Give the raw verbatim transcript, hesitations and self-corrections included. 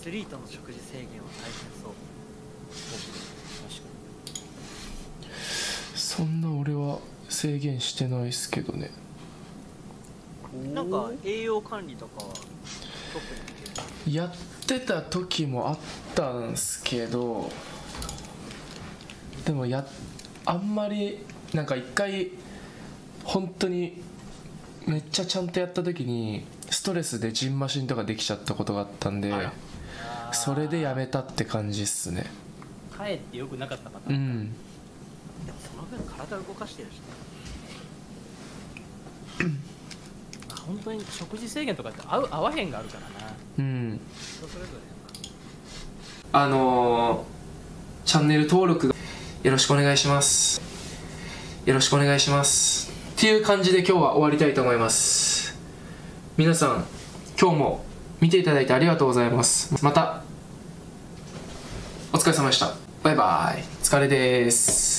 スリートの食事制限は大変そう。 確かにそんな俺は制限してないっすけどね。 なんか栄養管理とかは特にやってた時もあったんすけど、でもやあんまりなんか一回本当にめっちゃちゃんとやった時にストレスでジンマシンとかできちゃったことがあったんで、それでやめたって感じっすね。 かえってよくなかったパタうーン。 ん。 でもその分体動かしてるしね。 本当に食事制限とかって合う合わへんがあるからな。 うん。 人それぞれあのー、チャンネル登録よろしくお願いします。よろしくお願いしますっていう感じで今日は終わりたいと思います。皆さん今日も見ていただいてありがとうございます。またお疲れ様でした。バイバイ。お疲れです。